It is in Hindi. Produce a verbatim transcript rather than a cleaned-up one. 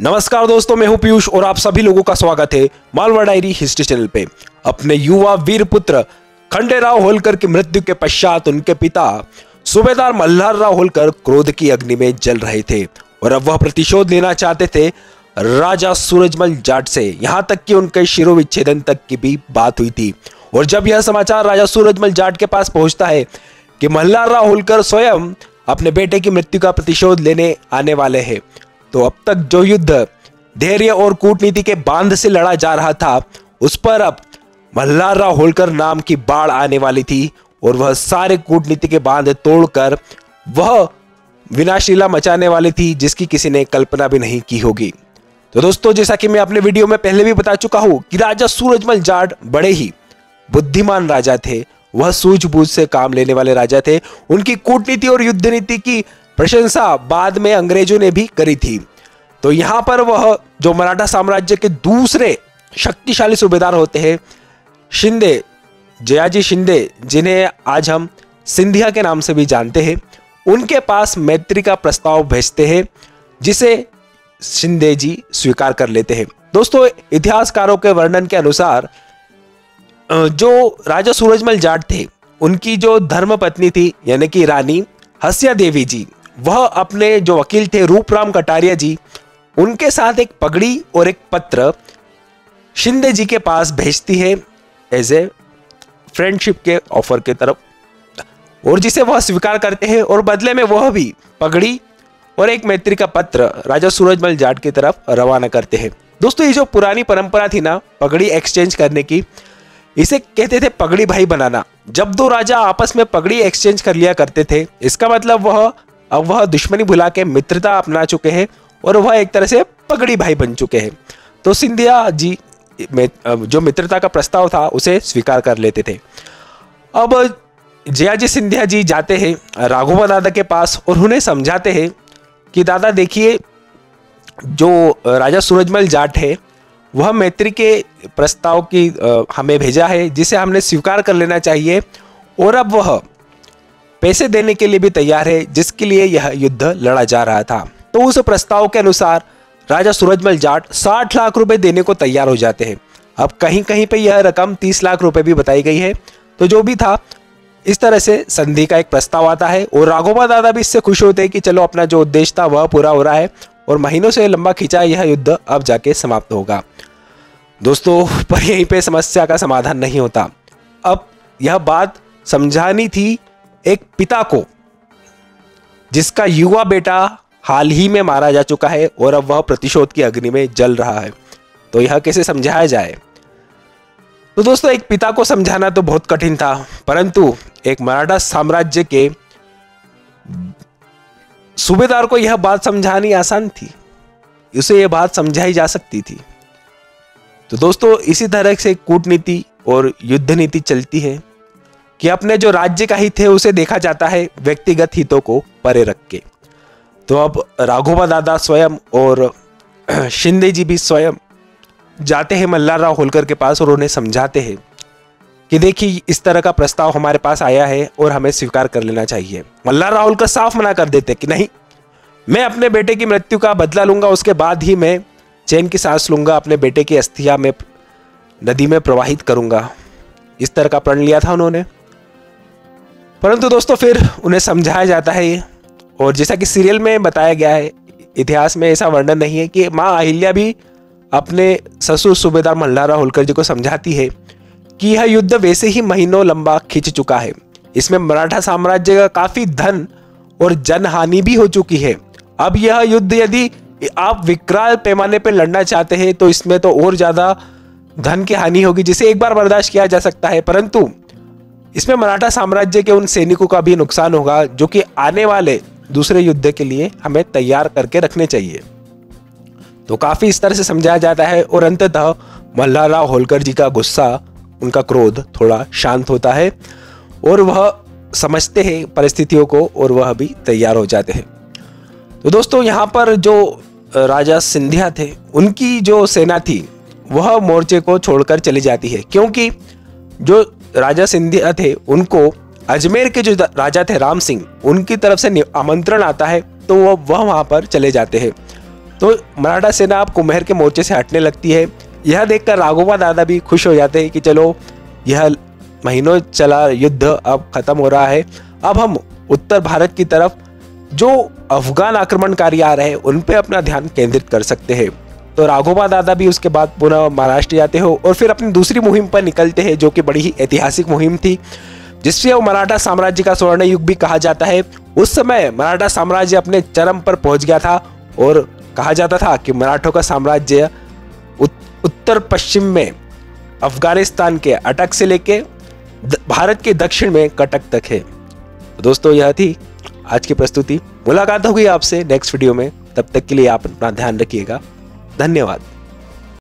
नमस्कार दोस्तों, मैं हूं पीयूष और आप सभी लोगों का स्वागत है मालवा डायरी हिस्ट्री चैनल पे। अपने युवा वीर पुत्र खंडेराव होलकर की मृत्यु के पश्चात उनके पिता सूबेदार मल्हारराव होलकर क्रोध की अग्नि में जल रहे थे और अब वह प्रतिशोध लेना चाहते थे राजा सूरजमल जाट से। यहां तक कि उनके शिरोविच्छेदन तक की भी बात हुई थी। और जब यह समाचार राजा सूरजमल जाट के पास पहुंचता है कि मल्हारराव होलकर स्वयं अपने बेटे की मृत्यु का प्रतिशोध लेने आने वाले हैं, तो अब तक जो युद्ध धैर्य और कूटनीति के बांध से लड़ा जा रहा था, उस पर अब मल्हारराव होलकर नाम की बाढ़ आने वाली थी और वह सारे कूटनीति के बांध तोड़कर वह विनाशलीला मचाने वाली थी जिसकी किसी ने कल्पना भी नहीं की होगी। तो दोस्तों, जैसा कि मैं अपने वीडियो में पहले भी बता चुका हूं कि राजा सूरजमल जाट बड़े ही बुद्धिमान राजा थे। वह सूझबूझ से काम लेने वाले राजा थे। उनकी कूटनीति और युद्ध नीति की प्रशंसा बाद में अंग्रेजों ने भी करी थी। तो यहां पर वह जो मराठा साम्राज्य के दूसरे शक्तिशाली सूबेदार होते हैं, शिंदे, जयाजी शिंदे, जिन्हें आज हम सिंधिया के नाम से भी जानते हैं, उनके पास मैत्री का प्रस्ताव भेजते हैं, जिसे शिंदे जी स्वीकार कर लेते हैं। दोस्तों, इतिहासकारों के वर्णन के अनुसार जो राजा सूरजमल जाट थे, उनकी जो धर्मपत्नी थी यानी कि रानी हस्या देवी जी, वह अपने जो वकील थे रूपराम कटारिया जी, उनके साथ एक पगड़ी और एक पत्र शिंदे जी के पास भेजती है एज ए फ्रेंडशिप के ऑफर के तरफ, और जिसे वह स्वीकार करते हैं और बदले में वह भी पगड़ी और एक मैत्री का पत्र राजा सूरजमल जाट की तरफ रवाना करते हैं। दोस्तों, ये जो पुरानी परंपरा थी ना पगड़ी एक्सचेंज करने की, इसे कहते थे पगड़ी भाई बनाना। जब दो राजा आपस में पगड़ी एक्सचेंज कर लिया करते थे, इसका मतलब वह अब वह दुश्मनी भुला के मित्रता अपना चुके हैं और वह एक तरह से पगड़ी भाई बन चुके हैं। तो सिंधिया जी में जो मित्रता का प्रस्ताव था उसे स्वीकार कर लेते थे। अब जयाजी सिंधिया जी जाते हैं राघोबा दादा के पास और उन्हें समझाते हैं कि दादा देखिए, जो राजा सूरजमल जाट है वह मैत्री के प्रस्ताव की हमें भेजा है, जिसे हमने स्वीकार कर लेना चाहिए, और अब वह पैसे देने के लिए भी तैयार है जिसके लिए यह युद्ध लड़ा जा रहा था। तो उस प्रस्ताव के अनुसार राजा सूरजमल जाट साठ लाख रुपए देने को तैयार हो जाते हैं। अब कहीं कहीं पे यह रकम तीस लाख रुपए भी बताई गई है। तो जो भी था, इस तरह से संधि का एक प्रस्ताव आता है और राघोबा दादा भी इससे खुश होते हैं कि चलो अपना जो उद्देश्य था वह पूरा हो रहा है और महीनों से लंबा खिंचा यह युद्ध अब जाके समाप्त होगा। दोस्तों, पर यहीं पे समस्या का समाधान नहीं होता। अब यह बात समझानी थी एक पिता को जिसका युवा बेटा हाल ही में मारा जा चुका है और अब वह प्रतिशोध की अग्नि में जल रहा है। तो यह कैसे समझाया जाए? तो दोस्तों, एक पिता को समझाना तो बहुत कठिन था, परंतु एक मराठा साम्राज्य के सूबेदार को यह बात समझानी आसान थी। उसे यह बात समझाई जा सकती थी। तो दोस्तों, इसी तरह से कूटनीति और युद्ध नीति चलती है कि अपने जो राज्य का हित है उसे देखा जाता है व्यक्तिगत हितों को परे रख के। तो अब राघोबा दादा स्वयं और शिंदे जी भी स्वयं जाते हैं मल्हारराव होलकर के पास और उन्हें समझाते हैं कि देखिए, इस तरह का प्रस्ताव हमारे पास आया है और हमें स्वीकार कर लेना चाहिए। मल्हारराव होलकर साफ मना कर देते कि नहीं, मैं अपने बेटे की मृत्यु का बदला लूंगा, उसके बाद ही मैं चैन की सांस लूंगा, अपने बेटे की अस्थियां में नदी में प्रवाहित करूंगा। इस तरह का प्रण लिया था उन्होंने। परंतु दोस्तों, फिर उन्हें समझाया जाता है और जैसा कि सीरियल में बताया गया है, इतिहास में ऐसा वर्णन नहीं है कि माँ अहिल्या भी अपने ससुर सूबेदार मल्हारराव होलकर जी को समझाती है कि यह युद्ध वैसे ही महीनों लंबा खिंच चुका है, इसमें मराठा साम्राज्य का काफी धन और जनहानि भी हो चुकी है। अब यह युद्ध यदि आप विकराल पैमाने पर लड़ना चाहते हैं तो इसमें तो और ज्यादा धन की हानि होगी, जिसे एक बार बर्दाश्त किया जा सकता है, परंतु इसमें मराठा साम्राज्य के उन सैनिकों का भी नुकसान होगा जो कि आने वाले दूसरे युद्ध के लिए हमें तैयार करके रखने चाहिए। तो काफी इस तरह से समझाया जाता है और अंततः मल्हारराव होलकर जी का गुस्सा, उनका क्रोध थोड़ा शांत होता है और वह समझते हैं परिस्थितियों को और वह भी तैयार हो जाते हैं। तो दोस्तों, यहाँ पर जो राजा सिंधिया थे, उनकी जो सेना थी वह मोर्चे को छोड़कर चली जाती है, क्योंकि जो राजा सिंधिया थे उनको अजमेर के जो राजा थे राम सिंह, उनकी तरफ से आमंत्रण आता है, तो वो वह वहां पर चले जाते हैं। तो मराठा सेना अब कुम्हेर के मोर्चे से हटने लगती है। यह देखकर राघोबा दादा भी खुश हो जाते हैं कि चलो यह महीनों चला युद्ध अब खत्म हो रहा है, अब हम उत्तर भारत की तरफ जो अफगान आक्रमणकारी आ रहे हैं उन पे अपना ध्यान केंद्रित कर सकते हैं। तो राघोबा दादा भी उसके बाद पुनः महाराष्ट्र जाते हो और फिर अपनी दूसरी मुहिम पर निकलते हैं, जो कि बड़ी ही ऐतिहासिक मुहिम थी, जिससे वो मराठा साम्राज्य का स्वर्ण युग भी कहा जाता है। उस समय मराठा साम्राज्य अपने चरम पर पहुंच गया था और कहा जाता था कि मराठों का साम्राज्य उत्तर पश्चिम में अफगानिस्तान के अटक से लेके भारत के दक्षिण में कटक तक है। तो दोस्तों यह थी आज की प्रस्तुति। मुलाकात होगी आपसे नेक्स्ट वीडियो में, तब तक के लिए आप अपना ध्यान रखिएगा। धन्यवाद।